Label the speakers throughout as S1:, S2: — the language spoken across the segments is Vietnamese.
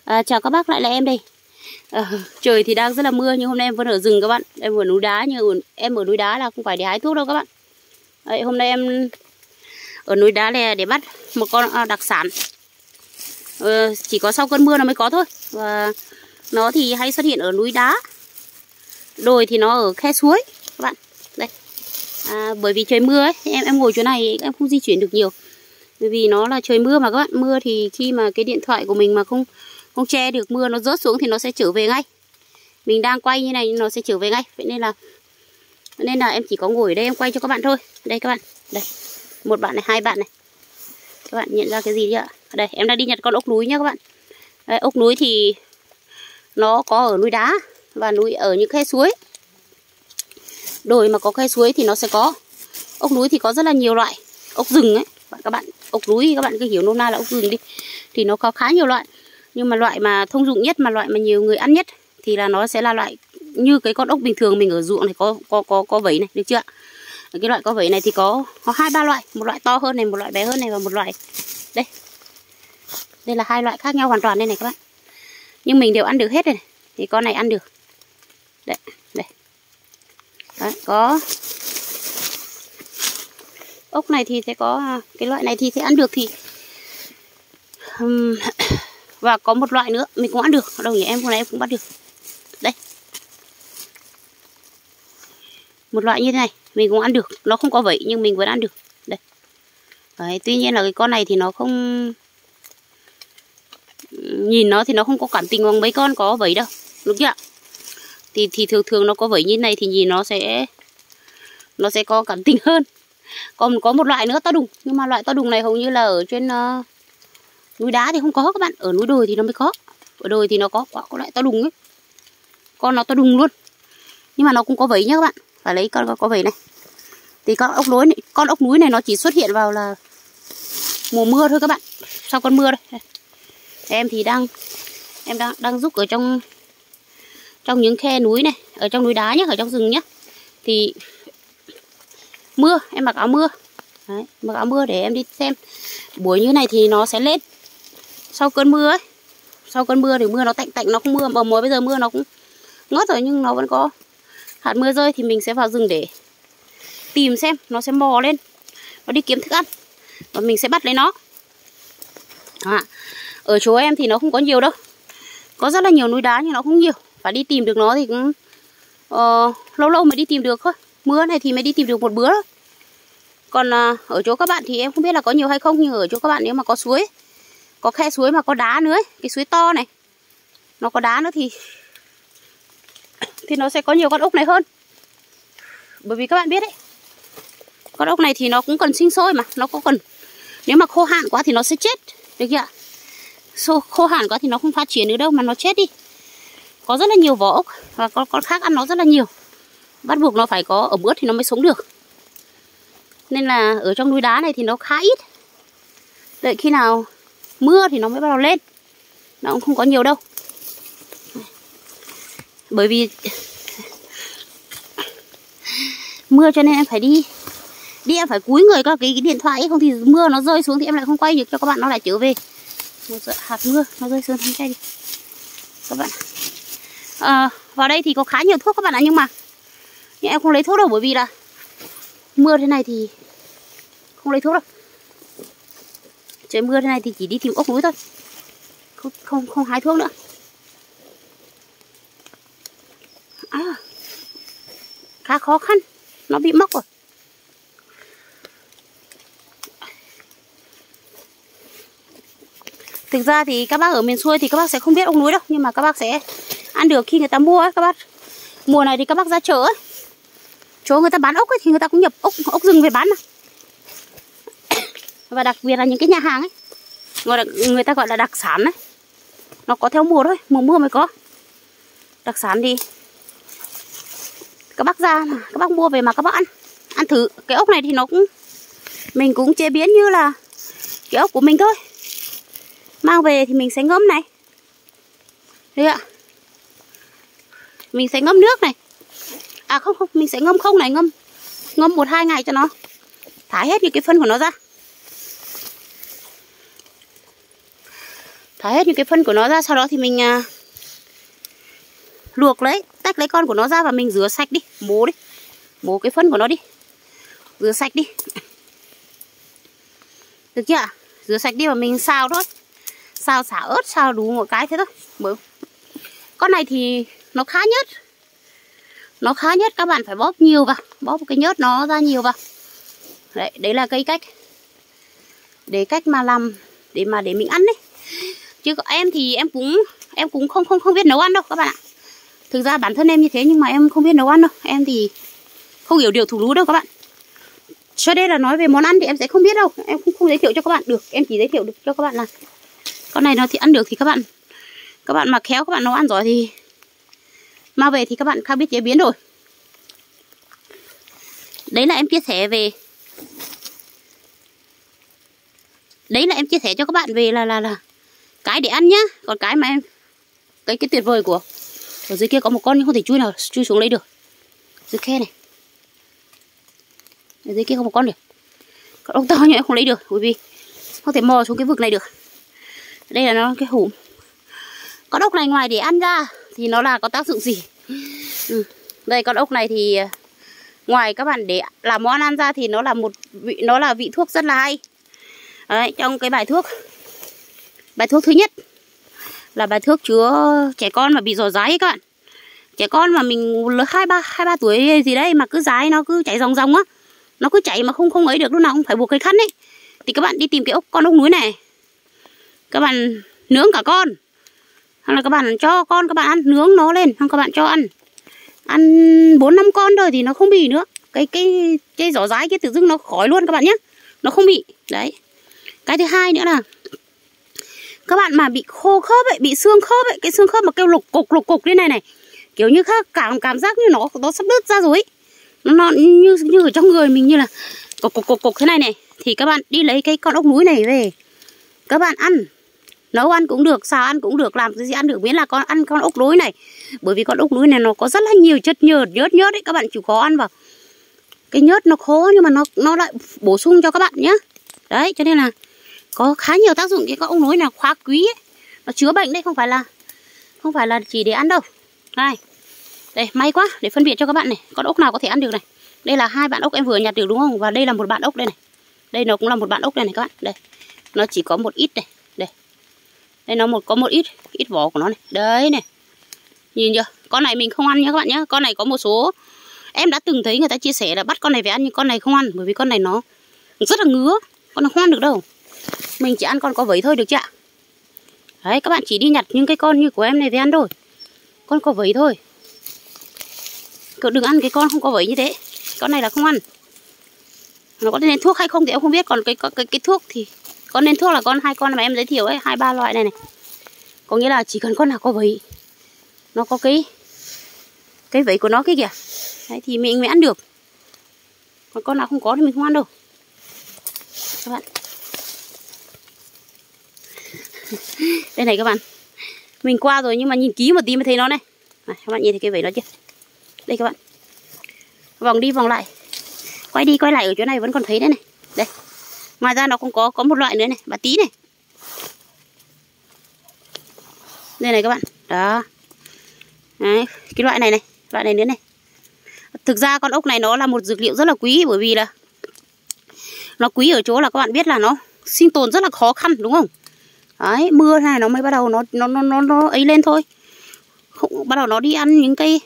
S1: Chào các bác, lại là em đây. Trời thì đang rất là mưa nhưng hôm nay em vẫn ở rừng các bạn. Em ở núi đá, nhưng em ở núi đá là không phải để hái thuốc đâu các bạn. Đấy, hôm nay em ở núi đá này để bắt một con đặc sản. Chỉ có sau cơn mưa nó mới có thôi. Và nó thì hay xuất hiện ở núi đá. Đồi thì nó ở khe suối các bạn. Đây. Bởi vì trời mưa ấy, em ngồi chỗ này em không di chuyển được nhiều. Bởi vì nó là trời mưa mà các bạn. Mưa thì khi mà cái điện thoại của mình mà không che được mưa, nó rớt xuống thì nó sẽ trở về ngay. Mình đang quay như này nó sẽ trở về ngay. Vậy nên là em chỉ có ngồi ở đây em quay cho các bạn thôi. Đây các bạn, đây. Một bạn này, hai bạn này. Các bạn nhận ra cái gì chưa ạ? Đây, em đang đi nhặt con ốc núi nhá các bạn. Đây, ốc núi thì nó có ở núi đá và núi ở những khe suối. Đồi mà có khe suối thì nó sẽ có. Ốc núi thì có rất là nhiều loại. Ốc rừng ấy, các bạn, ốc núi các bạn cứ hiểu nôm na là ốc rừng đi. Thì nó có khá nhiều loại. Nhưng mà loại mà thông dụng nhất, mà loại mà nhiều người ăn nhất thì là nó sẽ là loại như cái con ốc bình thường mình ở ruộng này có vẩy này, được chưa ạ? Cái loại có vẩy này thì có 2-3 loại, một loại to hơn này, một loại bé hơn này và một loại đây. Đây là hai loại khác nhau hoàn toàn đây này các bạn. Nhưng mình đều ăn được hết này. Thì con này ăn được. Đây, đây. Đấy, có ốc này thì sẽ có cái loại này thì sẽ ăn được thì và có một loại nữa mình cũng ăn được. Đâu nhỉ, em hôm nay em cũng bắt được. Đây. Một loại như thế này mình cũng ăn được. Nó không có vẩy nhưng mình vẫn ăn được. Đây. Đấy, tuy nhiên là cái con này thì nó không, nhìn nó thì nó không có cảm tình bằng mấy con có vẩy đâu, đúng chưa ạ? Thì thường nó có vẩy như này thì nhìn nó sẽ có cảm tình hơn. Còn có một loại nữa to đùng, nhưng mà loại to đùng này hầu như là ở trên núi đá thì không có các bạn, ở núi đồi thì nó mới có. Ở đồi thì nó có loại to đùng ấy. Con nó to đùng luôn. Nhưng mà nó cũng có vẩy nhá các bạn. Phải lấy con có vẩy này. Thì con ốc núi này nó chỉ xuất hiện vào là mùa mưa thôi các bạn. Sau cơn mưa đây. Em thì đang rúc ở trong những khe núi này, ở trong núi đá nhá, ở trong rừng nhá. Thì mưa, em mặc áo mưa. Đấy, mặc áo mưa để em đi xem. Buổi như này thì nó sẽ lên. Sau cơn mưa ấy. Sau cơn mưa thì mưa nó tạnh, nó không mưa mà mới bây giờ mưa nó cũng ngớt rồi nhưng nó vẫn có hạt mưa rơi thì mình sẽ vào rừng để tìm xem nó sẽ mò lên. Nó đi kiếm thức ăn và mình sẽ bắt lấy nó. Ở chỗ em thì nó không có nhiều đâu. Có rất là nhiều núi đá nhưng nó không nhiều. Và đi tìm được nó thì cũng lâu lâu mới đi tìm được thôi. Mưa này thì mới đi tìm được một bữa thôi. Còn ở chỗ các bạn thì em không biết là có nhiều hay không. Nhưng ở chỗ các bạn nếu mà có suối, có khe suối mà có đá nữa ấy, cái suối to này nó có đá nữa thì nó sẽ có nhiều con ốc này hơn. Bởi vì các bạn biết đấy, con ốc này thì nó cũng cần sinh sôi mà. Nó có cần, nếu mà khô hạn quá thì nó sẽ chết, được chưa ạ? Khô hạn quá thì nó không phát triển nữa đâu mà nó chết đi. Có rất là nhiều vỏ ốc và con khác ăn nó rất là nhiều. Bắt buộc nó phải có ẩm ướt thì nó mới sống được. Nên là ở trong núi đá này thì nó khá ít. Đợi khi nào mưa thì nó mới bắt đầu lên. Nó cũng không có nhiều đâu. Bởi vì mưa cho nên em phải đi em phải cúi người có cái điện thoại ấy, không thì mưa nó rơi xuống thì em lại không quay được cho các bạn, nó lại trở về. Hạt mưa nó rơi xuống thanh cây đi các bạn. Vào đây thì có khá nhiều thuốc các bạn ạ, nhưng em không lấy thuốc đâu, bởi vì là mưa thế này thì không lấy thuốc đâu. Trời mưa thế này thì chỉ đi tìm ốc núi thôi, không hái thuốc nữa. Khá khó khăn, nó bị móc rồi. Thực ra thì các bác ở miền xuôi thì các bác sẽ không biết ốc núi đâu, nhưng mà các bác sẽ ăn được khi người ta mua ấy các bác. Mùa này thì các bác ra chợ ấy, chỗ người ta bán ốc ấy thì người ta cũng nhập ốc rừng về bán mà. Và đặc biệt là những cái nhà hàng ấy, người ta gọi là đặc sản ấy, nó có theo mùa thôi, mùa mưa mới có. Đặc sản thì các bác ra mà các bác mua về mà các bác ăn thử. Cái ốc này thì mình cũng chế biến như là cái ốc của mình thôi. Mang về thì mình sẽ ngâm này. Đấy ạ. Mình sẽ ngâm nước này. Không, mình sẽ ngâm không này, ngâm 1-2 ngày cho nó thải hết những cái phân của nó ra. thả hết những cái phân của nó ra. Sau đó thì mình luộc lấy, tách lấy con của nó ra và mình rửa sạch đi, mổ cái phân của nó đi, rửa sạch đi, được chưa ạ? Rửa sạch đi và mình xào thôi, xào xả ớt, xào đủ một cái thế thôi. Con này thì nó khá nhất, các bạn phải bóp nhiều vào, bóp cái nhớt nó ra nhiều vào. Đấy là cái cách mà làm để mình ăn đấy. Chứ em thì em cũng không biết nấu ăn đâu các bạn ạ. Thực ra bản thân em như thế nhưng mà em không biết nấu ăn đâu. Em thì không hiểu điều thủ lú đâu các bạn. Cho nên là nói về món ăn thì em sẽ không biết đâu. Em cũng không giới thiệu cho các bạn được. Em chỉ giới thiệu được cho các bạn là con này nó thì ăn được thì các bạn mà khéo, các bạn nấu ăn giỏi thì mang về thì các bạn khá biết chế biến rồi. Đấy là em chia sẻ cho các bạn về là cái để ăn nhá. Còn cái mà em cái tuyệt vời của ở dưới kia có một con nhưng không thể chui xuống lấy được. Dưới khe này. Ở dưới kia có một con được. Con ốc to nhưng em không lấy được bởi vì không thể mò xuống cái vực này được. Đây là nó cái hùm. Con ốc này ngoài để ăn ra thì nó là có tác dụng gì? Đây con ốc này thì ngoài các bạn để làm món ăn ra thì nó là vị thuốc rất là hay. Đấy, trong cái bài thuốc thứ nhất là bài thuốc chữa trẻ con mà bị dò dái các bạn. Trẻ con mà mình lớn 2-3 tuổi gì đấy mà cứ dái nó cứ chảy ròng á. Nó cứ chảy mà không ấy được, lúc nào cũng phải buộc cái khăn ấy. Thì các bạn đi tìm cái con ốc núi này. Các bạn nướng cả con. Hoặc là các bạn cho con các bạn ăn, nướng nó lên, hoặc các bạn cho ăn 4-5 con thôi thì nó không bị nữa. Cái giỏ dái kia tự dưng nó khỏi luôn các bạn nhé. Nó không bị. Đấy. Cái thứ hai nữa là các bạn mà bị khô khớp ấy, bị xương khớp ấy, cái xương khớp mà kêu lục cục thế này. Kiểu như cảm giác như nó sắp đứt ra rồi ấy. Nó như ở trong người mình như là cục thế này thì các bạn đi lấy cái con ốc núi này về. Các bạn ăn, nấu ăn cũng được, xào ăn cũng được, làm cái gì ăn được, miễn là ăn con ốc núi này. Bởi vì con ốc núi này nó có rất là nhiều chất nhớt ấy, các bạn chịu khó ăn vào. Cái nhớt nó khô nhưng mà nó lại bổ sung cho các bạn nhé. Đấy, cho nên là có khá nhiều tác dụng. Cái con ốc núi này khá quý ấy. Nó chữa bệnh đấy, không phải là chỉ để ăn đâu. Này. Đây, may quá để phân biệt cho các bạn này, con ốc nào có thể ăn được này. Đây là 2 bạn ốc em vừa nhặt được đúng không? Và đây là một bạn ốc đây này. Đây nó cũng là một bạn ốc đây này các bạn. Đây. Nó chỉ có một ít này. Đây. Đây nó có một ít vỏ của nó này. Đấy này. Nhìn chưa? Con này mình không ăn nhé các bạn nhé. Con này có một số em đã từng thấy người ta chia sẻ là bắt con này về ăn nhưng con này không ăn bởi vì con này nó rất là ngứa. Con này không ăn được đâu. Mình chỉ ăn con có vẩy thôi được chưa ạ? Đấy, các bạn chỉ đi nhặt những cái con như của em này về ăn thôi. Con có vẩy thôi. Cậu đừng ăn cái con không có vẩy như thế. Con này là không ăn. Nó có nên thuốc hay không thì em không biết. Còn cái thuốc thì có nên thuốc là 2 con mà em giới thiệu ấy, 2-3 loại này. Có nghĩa là chỉ cần con nào có vẩy, nó có cái vẩy của nó kia kìa. Đấy thì mình mới ăn được. Còn con nào không có thì mình không ăn đâu. Các bạn. Đây này các bạn. Mình qua rồi nhưng mà nhìn kỹ một tí mới thấy nó này. Này các bạn nhìn thấy cái vẩy nó chưa? Đây các bạn. Vòng đi vòng lại. Quay đi quay lại ở chỗ này vẫn còn thấy đấy này. Đây. Ngoài ra nó cũng có một loại nữa này, bà tí này. Đây này các bạn. Đó. Đấy, cái loại này nữa này. Thực ra con ốc này nó là một dược liệu rất là quý bởi vì là nó quý ở chỗ là các bạn biết là nó sinh tồn rất là khó khăn đúng không? Đấy, mưa này nó mới bắt đầu nó ấy lên thôi. Không, bắt đầu nó đi ăn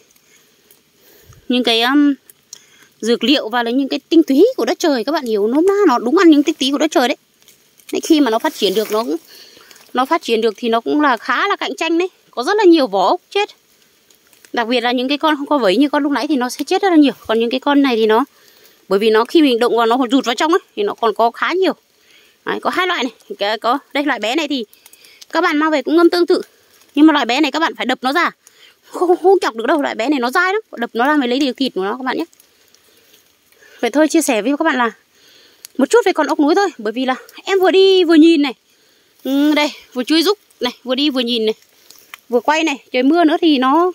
S1: những cái dược liệu và lấy những cái tinh túy của đất trời, các bạn hiểu nôm na, nó đúng ăn những tinh túy của đất trời đấy. Đấy, khi mà nó phát triển được thì nó cũng là khá là cạnh tranh đấy. Có rất là nhiều vỏ ốc chết. Đặc biệt là những cái con không có vẩy như con lúc nãy thì nó sẽ chết rất là nhiều. Còn những cái con này thì nó bởi vì nó khi mình động vào nó rụt vào trong ấy thì nó còn có khá nhiều. Đấy, có 2 loại này. Có đây loại bé này thì các bạn mang về cũng ngâm tương tự. Nhưng mà loại bé này các bạn phải đập nó ra. Không chọc được đâu, loại bé này nó dai lắm. Đập nó ra mới lấy được thịt của nó các bạn nhé. Vậy thôi, chia sẻ với các bạn là một chút về con ốc núi thôi. Bởi vì là em vừa đi vừa nhìn này. Đây, vừa chui rúc này, vừa đi vừa nhìn này, vừa quay này. Trời mưa nữa thì nó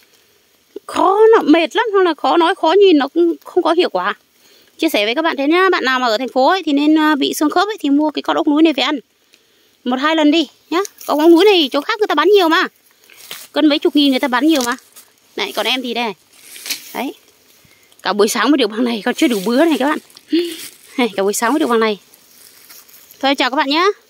S1: mệt lắm, hoặc là khó nói, khó nhìn, nó cũng không có hiệu quả. Chia sẻ với các bạn thế nhá. Bạn nào mà ở thành phố ấy thì nên bị xương khớp ấy thì mua cái con ốc núi này về ăn. 1-2 lần đi nhá. Có móng núi này chỗ khác người ta bán nhiều mà, cân mấy chục nghìn người ta bán nhiều mà. Này còn em thì đây đấy, cả buổi sáng mới được bằng này, còn chưa đủ bữa này các bạn. Cả buổi sáng mới được bằng này. Thôi chào các bạn nhé.